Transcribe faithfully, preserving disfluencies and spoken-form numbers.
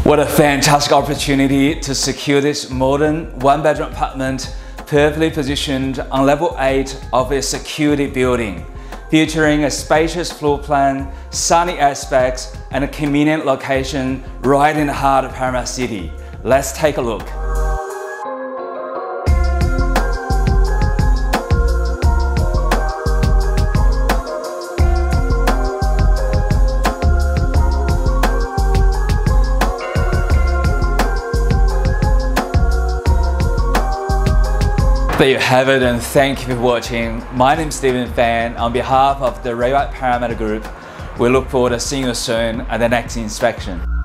What a fantastic opportunity to secure this modern one-bedroom apartment perfectly positioned on level eight of a security building, featuring a spacious floor plan, sunny aspects, and a convenient location right in the heart of Parramatta City. Let's take a look. There you have it, and thank you for watching. My name is Stephen Fan. On behalf of the Parramatta Group, we look forward to seeing you soon at the next inspection.